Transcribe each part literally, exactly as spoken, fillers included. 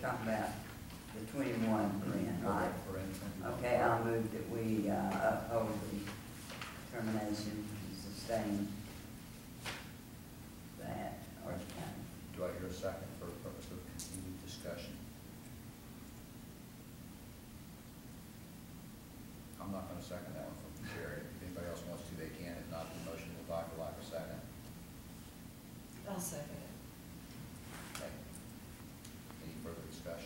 talking about the twenty-one paren, right? Okay, I'll move that we, uh, uphold the termination and sustain that, or, Do I hear a second for the purpose of continued discussion? I'm not gonna second that one from Jerry. If anybody else wants to, they can. If not, the motion will die for lack of second. I'll second it. Okay. Any further discussion?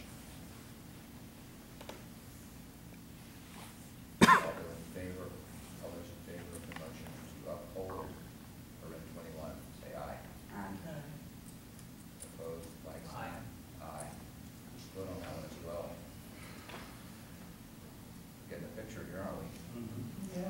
All those in favor, all those in favor of the motion to uphold paren twenty-one, say aye. um, Aye. Opposed, like sign? Aye. We'll split on that one as well. Getting the picture here, aren't we? Yeah.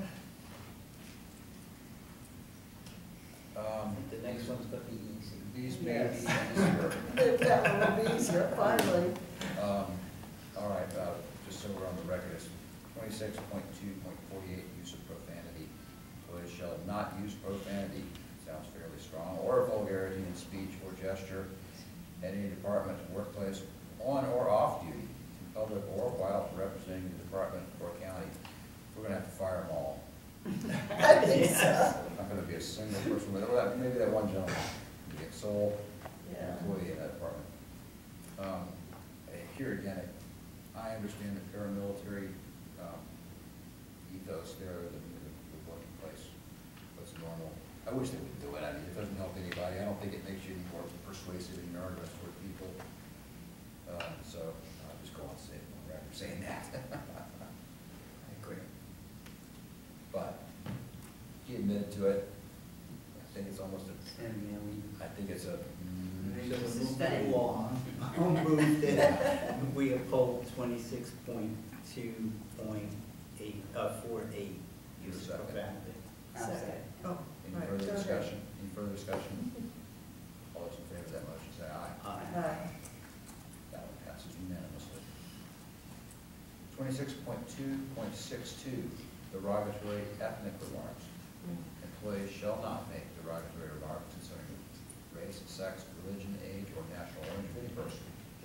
Um, The next one's gonna be easy. These may be Yes. easier. That one will be easier, finally. Um, all right, uh, just so we're on the record, it's twenty-six point two point forty-eight, use of profanity. Employees shall not use profanity, sounds fairly strong, or vulgarity in speech or gesture at any department, workplace, on or off duty, in public or while representing the department or county. We're gonna have to fire them all. I think so. Not gonna be a single person, with well, that- maybe that one gentleman, the sole Yeah. employee in that department. Um, eh, Here again, I understand the paramilitary um, ethos there, the, the the working place, what's normal. I wish they would do it, I mean, it doesn't help anybody, I don't think it makes you any more persuasive in your arguments toward people. Um, So I'll just go on saying, on record saying that. I agree. But he admitted to it, I think it's almost a, so, yeah, we, I think it's a, we So to move sustain. it along, I'll move that we uphold twenty-six point two point eight, uh, four eight, use of Second. profanity. I'll say. Oh, any right, further go ahead. discussion? Any further discussion? All those in favor of that motion say aye. Aye. Aye. That one passes unanimously. Twenty-six point two point six two, derogatory ethnic remarks. Employees shall not make derogatory remarks concerning race, sex, religion, age, or national origin of any person.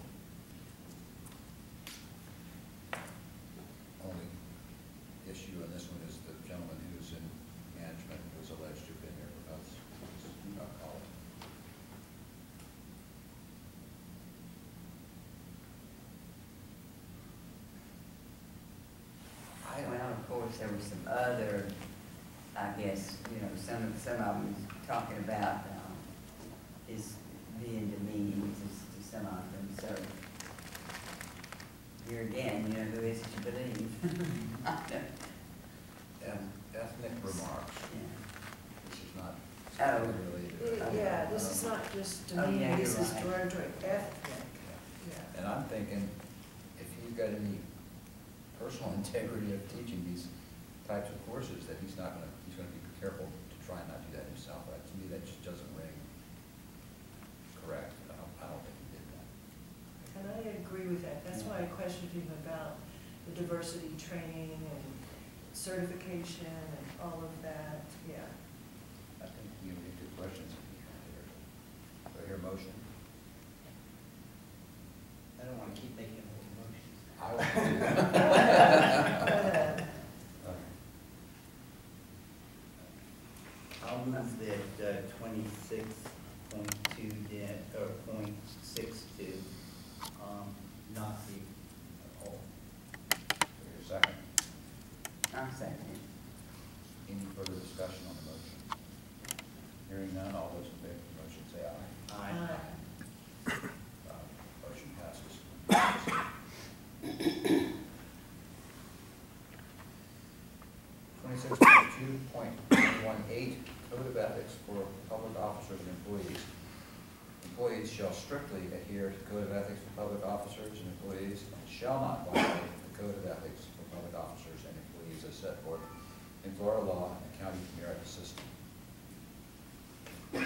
Only issue in this one is the gentleman who's in management who was alleged to have been here for us, who's not called. I don't, Well, of course, there were some other, I guess, you know, some, some of them was talking about, um, his being demeaning to, to some of them, so. Here again, you know, who is it you believe? eth- ethnic remarks, Yeah. this is not Oh. related. Uh, Yeah, this is not just Oh, yeah, demeaning, this you're is right. derogatory ethnic, yeah. And I'm thinking, if he's got any personal integrity of teaching these types of courses, that he's not gonna, he's gonna be careful to try and not do that himself. Uh, To me, that just doesn't ring correct. I don't, I don't think he did that. And I agree with that, that's why I questioned him about the diversity training and certification and all of that, yeah. I think you need good questions if you have here. Do I hear a motion? I don't wanna keep making more motions. I will do Go that. ahead. I'll move that uh, twenty-six point two, or point six two, um, not be upheld. Do I hear a second? I'm saying, Any further discussion on the motion? Hearing none, all those in favor of the motion say aye. Aye. Uh, Motion passes. Twenty-six point two point one eight, Code of Ethics for Public Officers and Employees. Employees shall strictly adhere to the Code of Ethics for public officers and employees and shall not violate the Code of Ethics for public officers and employees as set forth in Florida law and the county merit system. well,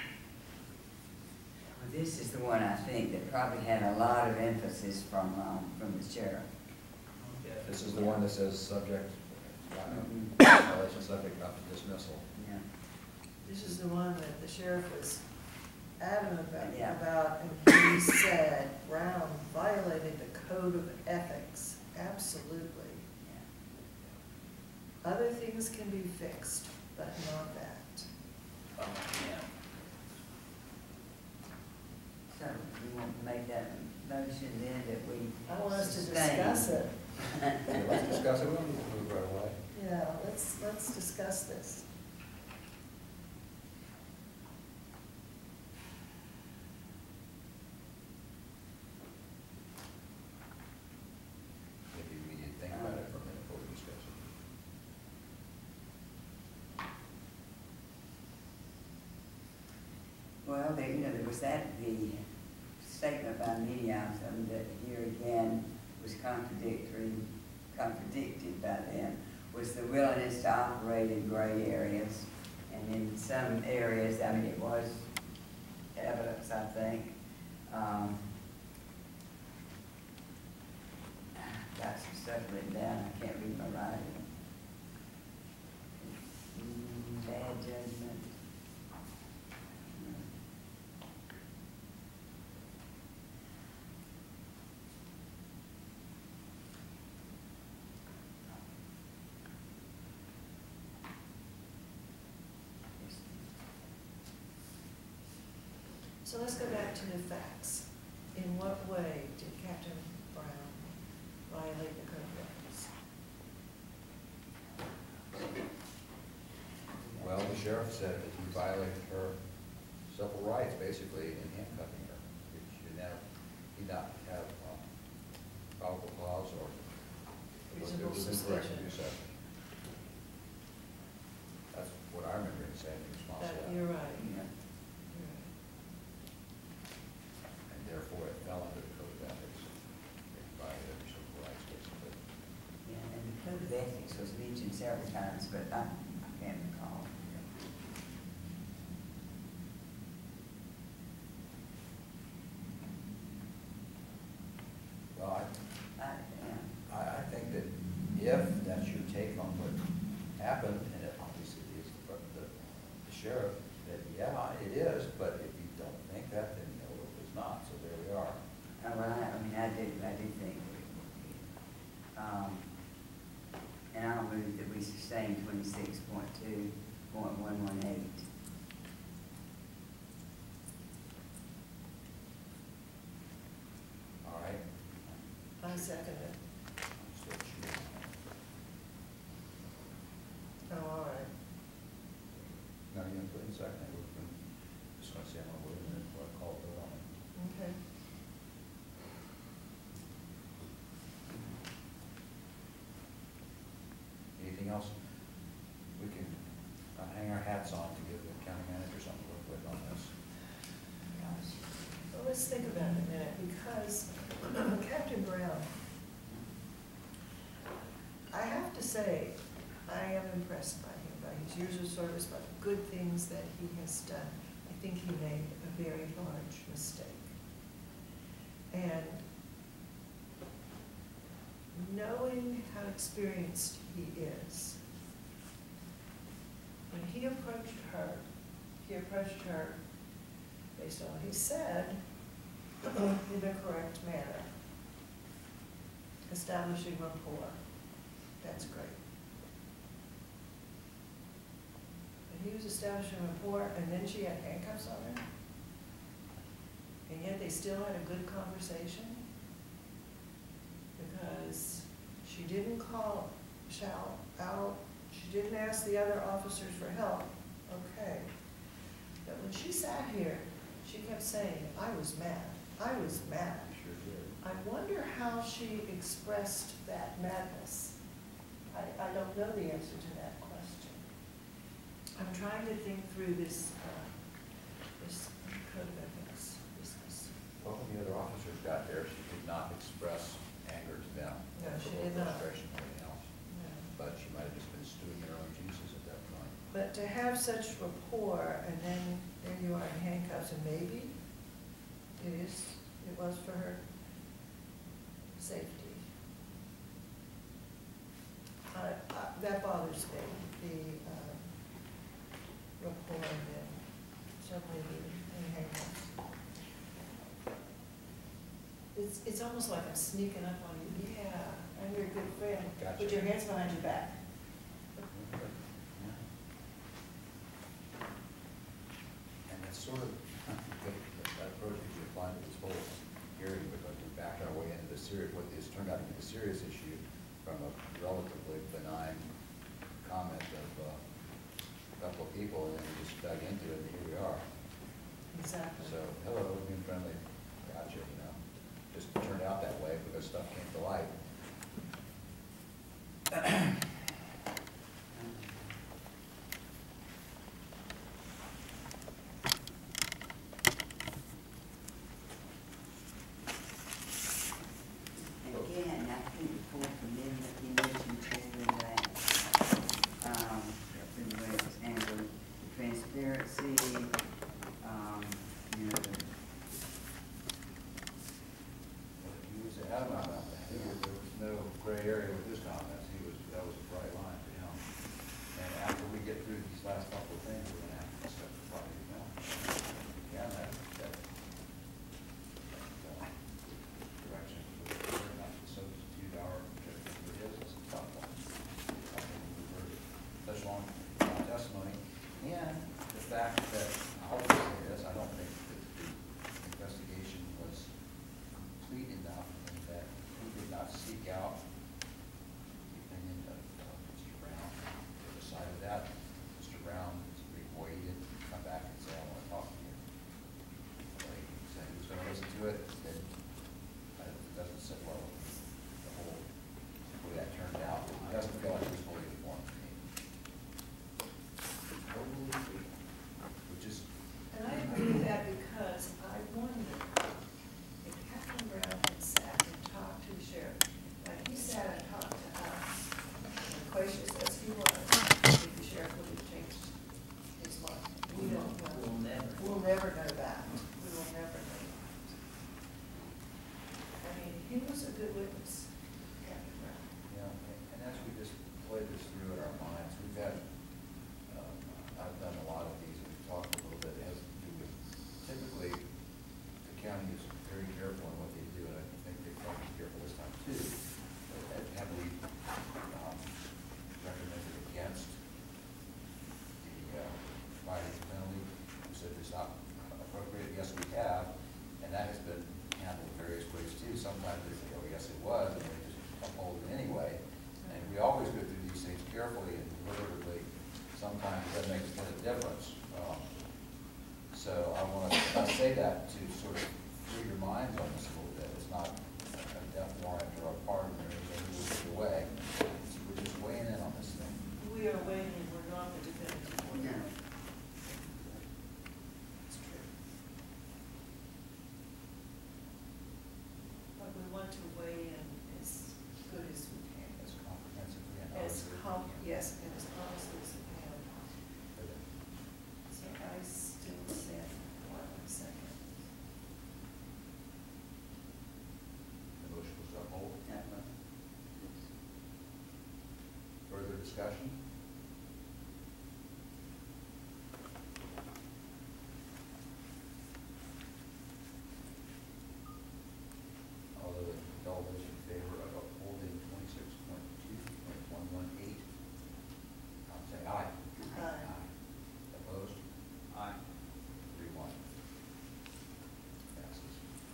this is the one I think that probably had a lot of emphasis from, um, from the sheriff. This is the one that says subject, Mhm. violation subject up to dismissal. Yeah. This is the one that the sheriff was adamant about, Yeah. about, and he said Brown violated code of ethics, absolutely. Yeah. Other things can be fixed, but not that. Oh, yeah. So you want to make that motion then that we I want us to sustain? discuss it. Okay, let's discuss it, we'll move right away. Yeah, let's, let's discuss this. Maybe we need to think about it for a minute before we discuss it. Well, there, you know, there was that, the statement by many of them that here again was contradictory, contradicted by them, was the willingness to operate in gray areas. And in some areas, I mean, it was evidence, I think. Um, got some stuff written down, I can't read my writing. Mm, Bad judgment. So let's go back to the facts. In what way did Captain Brown violate the code of ethics? Well, the sheriff said that he violated her civil rights, basically, in handcuffing her. She didn't have, he did not have um, probable cause or was it Reasonable was incorrect to suspicion. do so. That's what I remember him saying in response to That, that. you're right. Yeah. You're right. And therefore, it fell under the code of ethics. It violated her civil rights, basically. Yeah, and the code of ethics was mentioned several times, but I, I can't recall. Well, I, I, yeah, I, I think that if that's your take on what happened, and it obviously is the, the the sheriff, that, yeah, it is, but if you don't think that, then no, it was not, so there we are. all right, I mean, I do, I do think that it would be. Um, and I'll move that we sustain twenty-six point two point one one eight. All right? I second it. I'm still shooting. Oh, all right. Now, you're gonna put in second, we're gonna, just gonna say, I'm gonna wait a minute before I call it on it. Okay. Anything else? We can uh, hang our hats on to give the county manager something to work with on this. Well, let's think about it a minute, because Captain Brown, I have to say, I am impressed by him, by his years of service, by the good things that he has done. I think he made a very large mistake. And knowing how experienced he is, when he approached her, he approached her based on what he said, in the correct manner. Establishing rapport, that's great. And he was establishing rapport, and then she had handcuffs on her, and yet they still had a good conversation, because she didn't call, shout out, she didn't ask the other officers for help, okay. But when she sat here, she kept saying, I was mad, I was mad. Sure did. I wonder how she expressed that madness. I, I don't know the answer to that question. I'm trying to think through this, uh, this code of ethics business. Well, when the other officers got there, she did not express anger to them. No, she or did not. Frustration or anything else, Yeah. but she might have just been stewing in her own juices at that point. But to have such rapport, and then there you are in handcuffs, and maybe it is, it was for her safety. Uh, uh, that bothers me, the, uh, rapport and then certainly the in handcuffs. It it's, it's almost like I'm sneaking up on you, yeah, I'm your good friend. Gotcha. Put your hands behind your back. And that's sort of, that approach that you apply to this whole hearing, because we backed our way into the serious, what is turned out to be a serious issue from a relatively benign comment of uh, a couple of people, and then we just dug into it, and here we are. Exactly. So, hello, being friendly, gotcha, you know, just turned out that way because stuff came to light. And again, I think the Fourth Amendment, he mentioned too in that, um, in the way it was handled, the transparency, um, you know, the He was adamant about that. There was, there was no gray area with his comments. He was, that was a bright line to him. And after we get through these last couple of things, we're gonna have to discuss the project now. Yeah, that, that, that, uh, direction, we're not to substitute our objective for his, it's a tough one. I think we've heard such long uh, testimony, and the fact that, I'll say this, I don't think that the investigation was complete enough in that he did not seek out the opinion of uh, Mister Brown. To the side of that, Mister Brown, before he didn't come back and say, I want to talk to you. But he said he was going to listen to it, then uh, it doesn't sit well with the whole, the way that turned out. It doesn't feel like he was fully informed to me. Totally agree. Which is, And I agree with that because I wonder if Captain Brown had sat and talked to the sheriff, like he sat and talked to us, and gracious as he was, if the sheriff would have changed his mind. We don't know. We'll never. We'll never know that. We will never know that. I mean, he was a good witness, Captain Brown. you know, and and as we just play this through in our minds, we've had, um, I've done a lot of these, and we've talked a little bit, it has to do with, typically, the county is very careful in what they do, and I think they're probably careful this time too. But have have we, um, recommended against the, uh, fighting penalty? We said it's not appropriate, yes, we have, and that has been handled various ways too. Sometimes they say, oh, yes, it was, and they just uphold it anyway. And we always go through these things carefully and deliberately. Sometimes it doesn't make a difference. Um, So I want to, I say that to sort of free your minds on this a little bit. It's not a death warrant or a pardon or anything either way. It's- We're just weighing in on this thing. We are waiting, we're not the definitive one. No. It's true. But we want to weigh in as good as we can. As comprehensively and As honestly com, we can. yes, and as honestly as we can. But, uh, So I still said, one second. The motion was to uphold. That was- Further discussion? All those, all those in favor of upholding twenty-six point two point one one eight, I'll say aye. Aye. Opposed? Aye. Three one. Passes.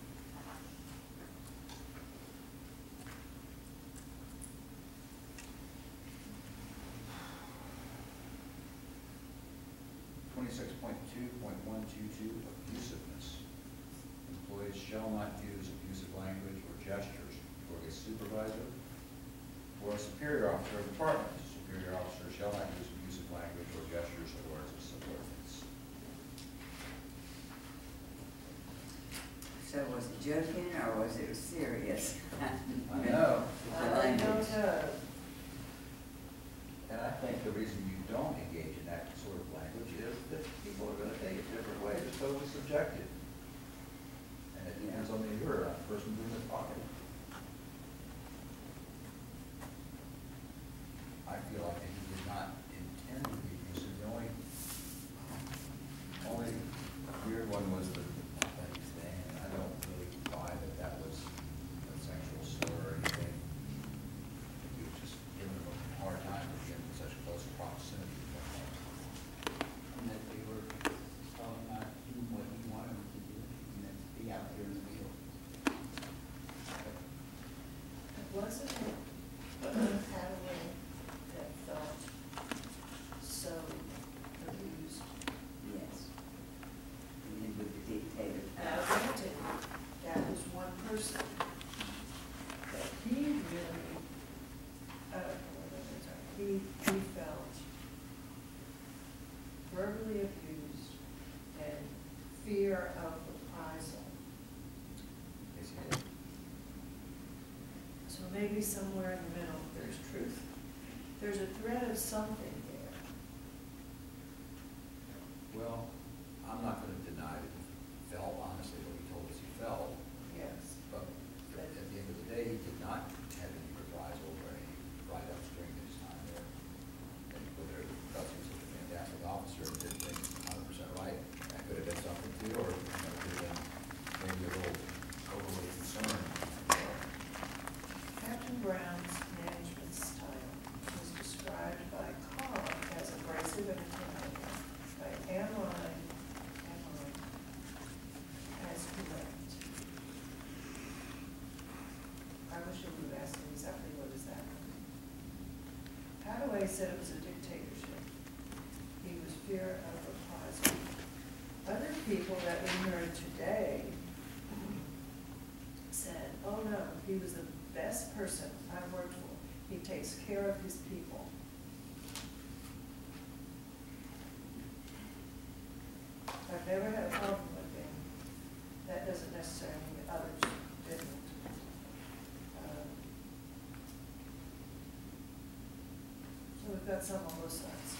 Twenty-six point two point one two two, abusiveness. Employees shall not use abusive language or gestures toward a supervisor or a superior officer of the department. A superior officer shall not use abusive language or gestures towards his subordinates. So was it joking or was it serious? I know. I don't know. And I think the reason you don't engage in that sort of language is that people are gonna take it different ways, it's totally subjective. And it depends on the you're a person doing the talking. I feel like he did not intend to be abusive, the only, only weird one was the athletic thing, and I don't really buy that that was Wasn't it Hathaway that felt so abused? Yes. And then with the dictator. Now, granted, that was one person, but he really, uh, he, he felt verbally abused and fear of reprisal. Yes, he did. So maybe somewhere in the middle, there's truth. There's a thread of something there. Well, I'm not gonna deny that he felt honestly what he told us he felt, Yes. but at the end of the day, he did not have any reprisal or any right upstream in his time there. And whether because he was such a fantastic officer and did things hundred percent right, that could have been something too, or, you know, could have been maybe a little overly concerned. Captain Brown's management style was described by Carr as abrasive and intimidating, by Amory, Amory as direct. I wish I would have asked him exactly what is that. Hathaway said it was a dictatorship. He was fear of reprisal. Other people that we heard today said, oh no, he was the best person I've worked for. He takes care of his people. I've never had a problem with him. That doesn't necessarily mean that others didn't. Um, So we've got some on both sides.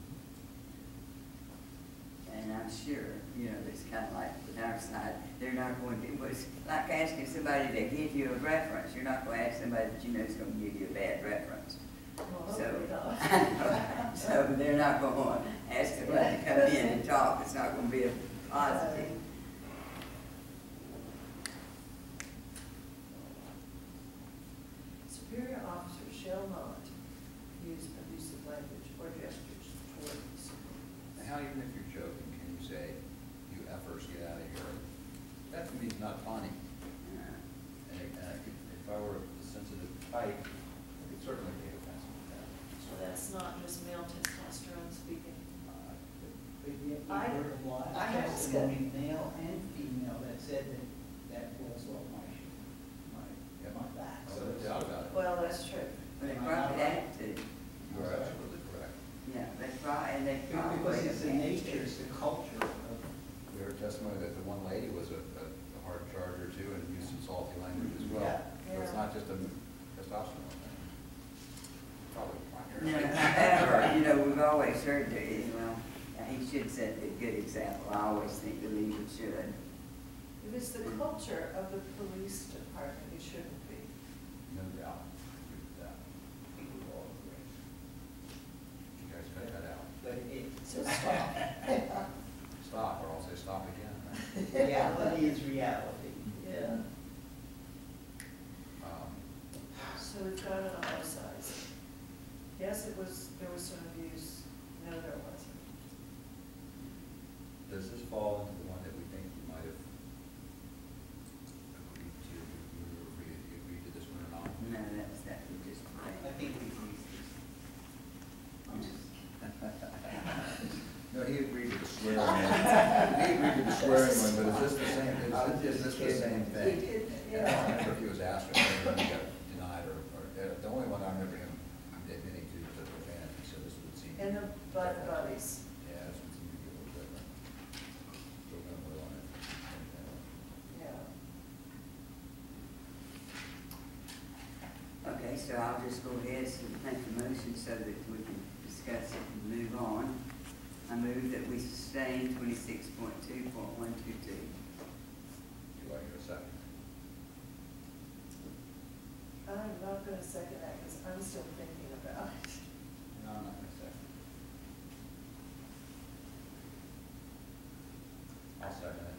And I'm sure, you know, it's kind of like with our side, they're not going to, it was like asking somebody to give you a reference. You're not going to ask somebody that you know is going to give you a bad reference. Well, So, hopefully not. so they're not going to ask somebody to come in and talk. It's not going to be a positive. Superior officers shall not use abusive language or gestures toward subordinates. Now, even if you're joking, can you say, you effers, get out of here? That to me is not funny. Uh, And it- and I could- if I were a sensitive type, I could certainly be offensive with that. So that's not just male testosterone speaking. Uh, But yet we I- heard a lot I of have testimony, male and female, that said that that was what my, my, Yeah. my back. Oh, no doubt about it. Well, that's true. But they probably had to, You are absolutely correct. yeah, they probably, and they probably. Because it's the had to. nature, it's the culture of, We heard testimony that the one lady was a, a a hard charger too and used some salty language as well. Yeah. So it's Yeah. not just a testosterone thing. Probably You know, primarily. however, you know, we've always heard that, you know, he should set a good example. I always think the leader should. If it's the culture of the police department, it shouldn't be. No doubt. Agree with that. people all agree. You guys cut that out. But it, So stop. Stop, or I'll say stop again. reality is reality. Yeah. Um, So we've got it on both sides. Yes, it was, there was some abuse. No, there wasn't. Does this fall into the one that we think we might have agreed to, we were agreed, agreed to this one or not? No, that's, that was just a I thing. think we've used this. I'm just- No, he agreed to the swearing in. He agreed to the swearing one, but is this the same, is I was this, is just this the same kidding. thing? He did, And I don't yeah. remember if he was asked or whether he got denied or, or, uh, the only one I remember him admitting to was the profanity, so this would seem. And the Bud Buddies. Yeah, this would seem to be a little different. So we're gonna vote on it. Yeah. Okay, so I'll just go ahead and make the motion so that we can discuss it and move on. I move that we sustain twenty-six point two point one two two. Do I hear a second? I'm not gonna second that because I'm still thinking about it. No, I'm not gonna say. I'll second it.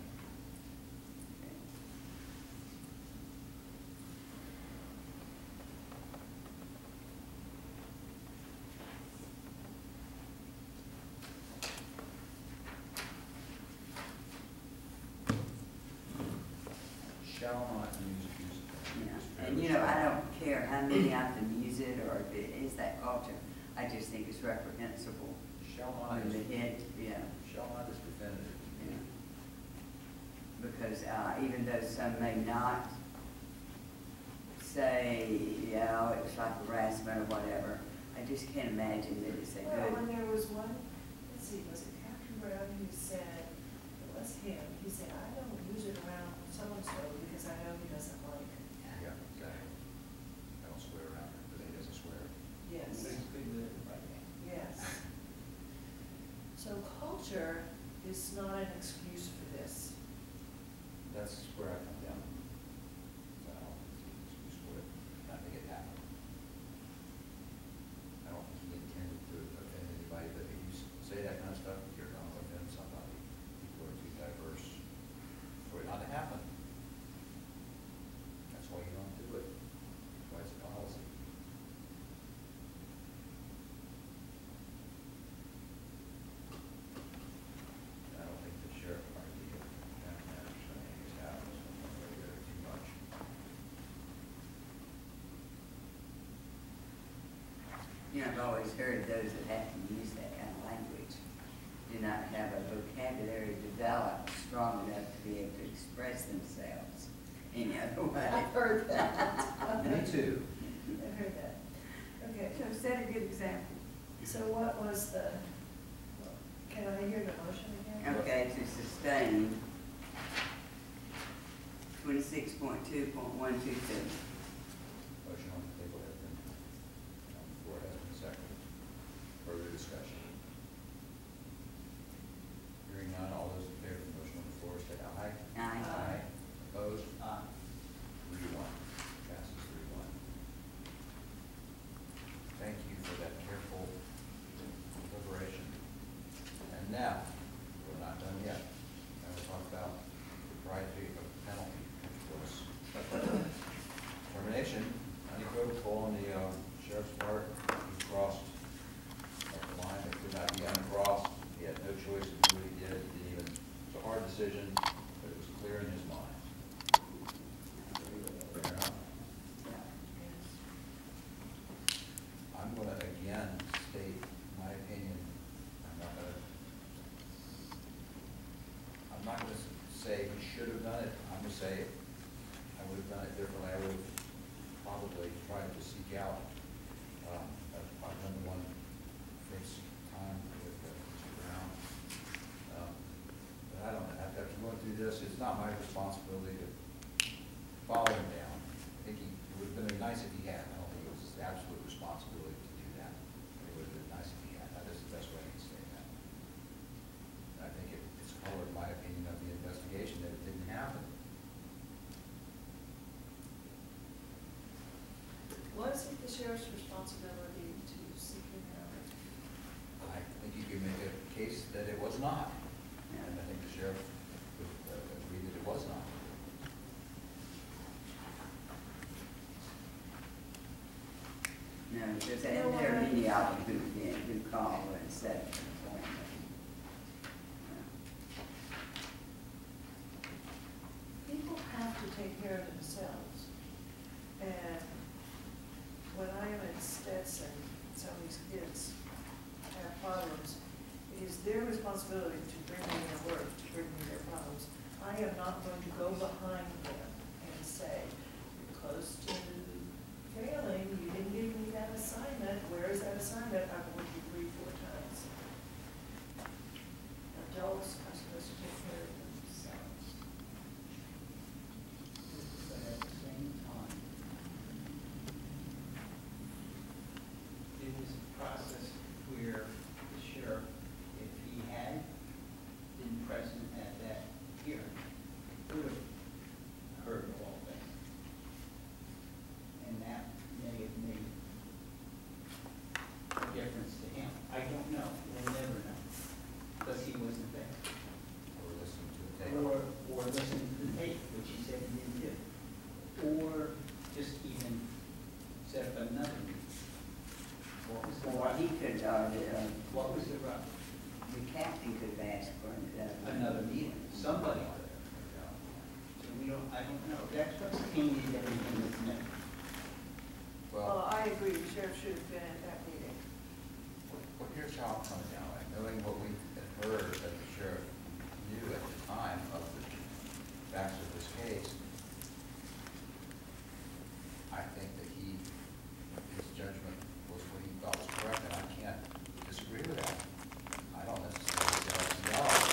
Shall not use abusive language. Yeah, It's and fairly you know, I strong. don't care how many of them use it or if it is that culture. I just think it's reprehensible Shall not when is, the head, yeah, shall not is definitive. yeah. Because, uh, even though some may not say, you know, it was like harassment or whatever, I just can't imagine that it's a Well, when good, there was one, let's see, was it Captain Brown who said, it was him, he said, I don't use it around so-and-so because I know he doesn't like it. Yeah, exactly. I don't swear around her, but he doesn't swear. Yes, Basically, the, right now. yes. So culture is not an excuse for this. That's where I come down. So I don't think it's an excuse for it. I think it happened. I don't think he intended to offend anybody, but if you s- say that kind of stuff, you're going to offend somebody. People are too diverse for it not to happen. That's why you don't do it. That's why it's a policy. I don't think the sheriff or the county manager should hang his hat on this one way or the other too much. you know, I've always heard those that have to use that kind of language do not have a vocabulary developed strong enough to be able to express themselves any other way. I've heard that. Me too. I've heard that. Okay, So set a good example. so what was the, can I hear the motion again? Okay, to sustain twenty-six point two point one two two. Motion on the table has been, on the floor has been seconded. Further discussion? Hearing none, all those in favor of the motion on the floor say aye. Aye. Opposed? Uh, Three to one. Passes three to one. Thank you for that careful deliberation. And now, we're not done yet. Now we'll talk about propriety of penalty, which was termination, unequivocal on the uh, sheriff's part. He crossed a line that could not be uncrossed. He had no choice to do what he did. He didn't even, it's a hard decision, but it was clear in his mind. Fair enough. I'm gonna again state my opinion. I'm not gonna, I'm not gonna say he should have done it. I'm gonna say I would have done it differently. I would have probably tried to seek out, um, I've done the one face time with uh, Mister Brown. Um, But I don't know, after going through this, it's not my responsibility to follow him down. I think he, it would have been nice if he had. I don't think it was his absolute responsibility to do that. It would have been nice if he had. That is the best way I can say that. And I think it, it's colored my opinion of the investigation that it didn't happen. Was it the sheriff's responsibility to seek him out? I think you could make a case that it was not. And I think the sheriff would uh, agree that it was not. No, because there there are many of them who, yeah, who call and set an appointment. People have to take care of themselves. And when I am at Stetson, some of these kids have problems, it is their responsibility to bring me their work, to bring me their problems. I am not going to go behind them and say, you're close to failing, you didn't give me that assignment, where is that assignment? I've worked you three, four times. Adults are supposed to take care of themselves. but at the same time, it was a process where the sheriff, if he had been present at that hearing, would have heard all that. And that may have made a difference to him. I don't know, we'll never know, because he wasn't there. Or listen to the tape. Or, or listen to the tape, which he said he didn't do. Or just even set up another meeting. What was the, Or he could, uh, the, uh, what was the rub? the captain could have asked for another. Another meeting, somebody. So we don't, I don't know, that's what's tainted everything how I'm coming down, and knowing what we had heard that the sheriff knew at the time of the facts of this case, I think that he, his judgment was what he thought was correct, and I can't disagree with that. I don't necessarily see how it's valid.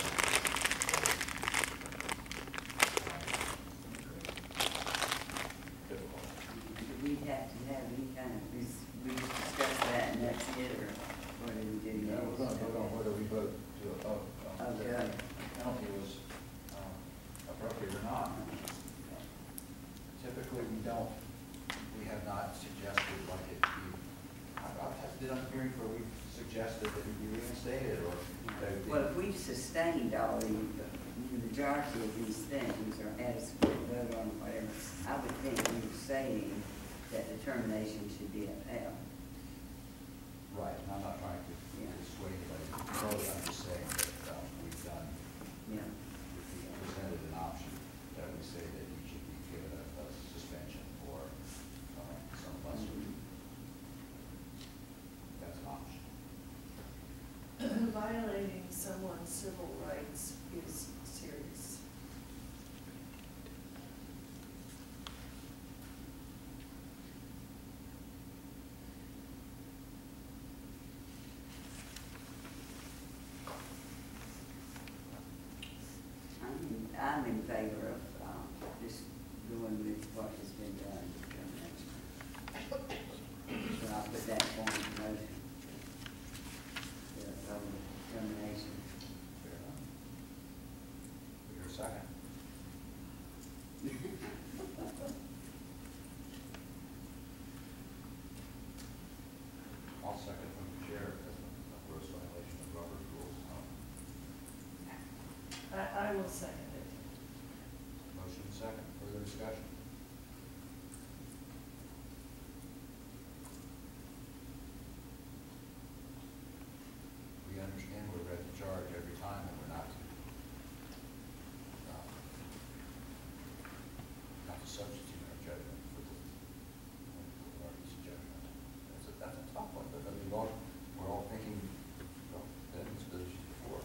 Difficult. Do we have to have any kind of, we we discuss that and that's it, or what do we do Yeah, next? we're gonna vote on whether we vote to, uh, uh, Okay. the penalty was, um, appropriate or not. Typically, we don't, we have not suggested like it be, I've, I've had- did a hearing where we suggested that it be reinstated or that it be. Well, if we've sustained all the, the majority of these things, or adequate vote on whatever, I would think we were saying that the termination should be upheld. Right, and I'm not trying to Yeah. dissuade anybody from vote, I'm just saying that, um, we've done, Yeah. we presented an option that we say that he should be given a, a suspension or, um, some lesser. That's an option. Violating someone's civil rights is serious. I'm in, I'm in favor of, um, just going with what has been done with termination. So I'll put that form in motion. The, um, termination. Fair enough. Your second. I'll second from the chair as a gross violation of Robert's rules. Um, I, I will second it. Motion second, further discussion. We understand we're ready to charge every time and we're not to, um, not to substitute our judgment for the, for the party's judgment. That's a, that's a tough one, but I mean, we're all, we're all thinking, well, been in this position before.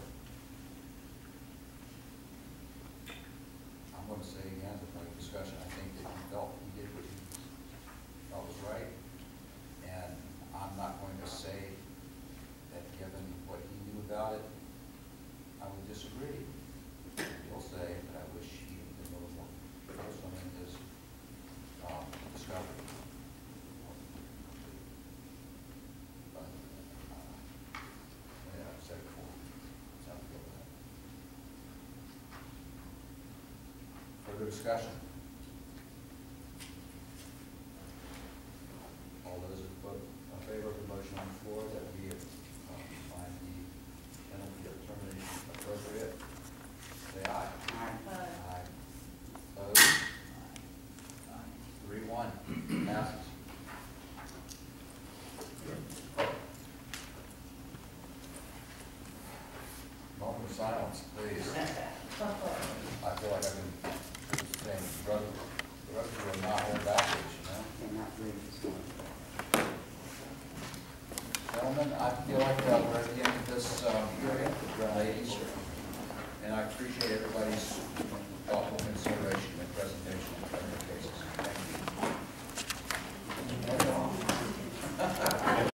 I'm gonna say again, with my discussion, I think that he felt he did what he felt was right. And I'm not going to say that given what he knew about it, I would disagree. He'll say that I wish he had been a little more fulsome in his, um, discovery. But, uh, yeah, I've said it before, it's how I feel about it. Further discussion? All those in vote in favor of the motion on the floor that we um, find the penalty of termination appropriate, say aye. Aye. Uh, Aye. Opposed? Three, one, passes. Moment of silence, please. I feel like I've been saying, drugs, drugs will not hold backwards, you know? Cannot believe this one. Gentlemen, I feel like uh, we're at the end of this uh, hearing, ladies, and I appreciate everybody's